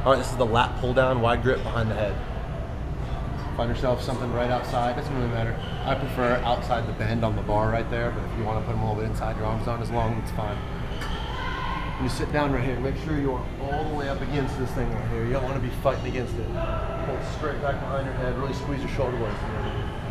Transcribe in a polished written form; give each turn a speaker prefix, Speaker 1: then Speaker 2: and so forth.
Speaker 1: All right, this is the lat pull down, wide grip behind the head. Find yourself something right outside, doesn't really matter. I prefer outside the bend on the bar right there, but if you want to put them a little bit inside your arms on as long, it's fine. When you sit down right here, make sure you are all the way up against this thing right here. You don't want to be fighting against it. Pull it straight back behind your head, really squeeze your shoulder blades.